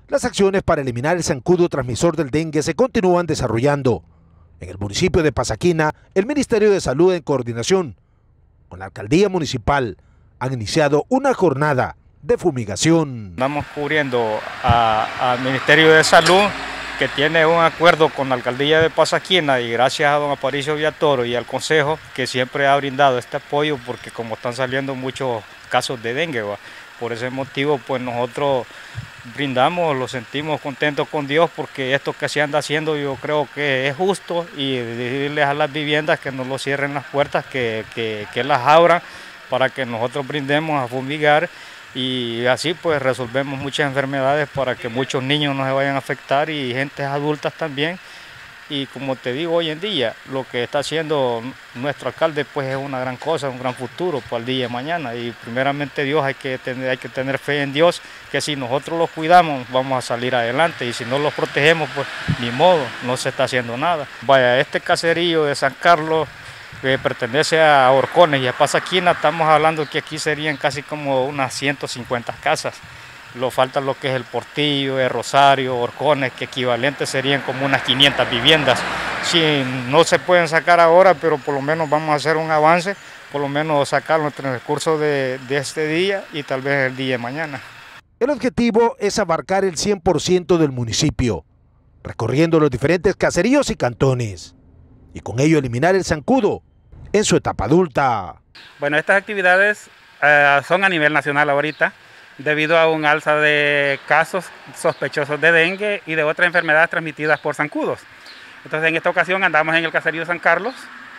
Las acciones para eliminar el zancudo transmisor del dengue se continúan desarrollando. En el municipio de Pasaquina, el Ministerio de Salud, en coordinación con la Alcaldía Municipal, han iniciado una jornada de fumigación. Estamos cubriendo al Ministerio de Salud, que tiene un acuerdo con la Alcaldía de Pasaquina, y gracias a don Aparicio Villatoro y al Consejo, que siempre ha brindado este apoyo, porque como están saliendo muchos casos de dengue, por ese motivo pues nosotros brindamos, lo sentimos contentos con Dios, porque esto que se anda haciendo yo creo que es justo, y decirles a las viviendas que no lo cierren las puertas, que las abran para que nosotros brindemos a fumigar, y así pues resolvemos muchas enfermedades para que muchos niños no se vayan a afectar y gentes adultas también. Y como te digo, hoy en día lo que está haciendo nuestro alcalde pues es una gran cosa, un gran futuro para el día de mañana, y primeramente Dios, hay que tener fe en Dios, que si nosotros los cuidamos vamos a salir adelante, y si no los protegemos pues ni modo, no se está haciendo nada. Vaya, este caserío de San Carlos, que pertenece a Horcones y a Pasaquina, estamos hablando que aquí serían casi como unas 150 casas. Lo falta lo que es el Portillo, el Rosario, Horcones, que equivalente serían como unas 500 viviendas. Sí, no se pueden sacar ahora, pero por lo menos vamos a hacer un avance, por lo menos sacarlo entre el curso de este día y tal vez el día de mañana. El objetivo es abarcar el 100% del municipio, recorriendo los diferentes caseríos y cantones, y con ello eliminar el zancudo en su etapa adulta. Bueno, estas actividades son a nivel nacional ahorita, debido a un alza de casos sospechosos de dengue y de otras enfermedades transmitidas por zancudos. Entonces, en esta ocasión andamos en el caserío San Carlos,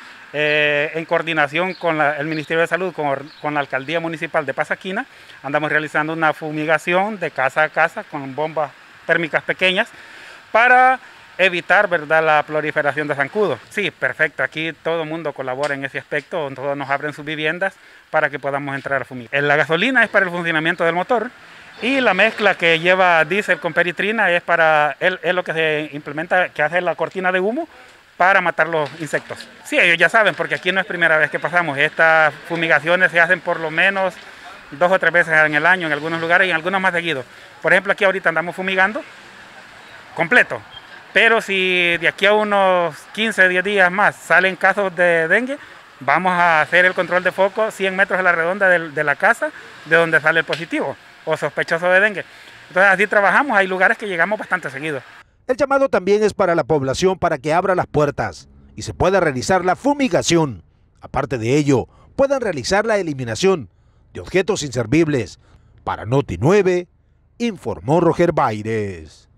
en coordinación con el Ministerio de Salud, con la Alcaldía Municipal de Pasaquina. Andamos realizando una fumigación de casa a casa con bombas térmicas pequeñas para evitar, ¿verdad?, la proliferación de zancudos. Sí, perfecto, aquí todo el mundo colabora en ese aspecto, todos nos abren sus viviendas para que podamos entrar a fumigar. La gasolina es para el funcionamiento del motor, y la mezcla que lleva diésel con peritrina es lo que se implementa, que hace la cortina de humo para matar los insectos. Sí, ellos ya saben, porque aquí no es primera vez que pasamos. Estas fumigaciones se hacen por lo menos 2 o 3 veces en el año en algunos lugares, y en algunos más seguidos. Por ejemplo, aquí ahorita andamos fumigando completo. Pero si de aquí a unos 15 o 10 días más salen casos de dengue, vamos a hacer el control de foco 100 metros a la redonda de la casa de donde sale el positivo o sospechoso de dengue. Entonces así trabajamos, hay lugares que llegamos bastante seguido. El llamado también es para la población para que abra las puertas y se pueda realizar la fumigación. Aparte de ello, puedan realizar la eliminación de objetos inservibles. Para Noti 9, informó Roger Baires.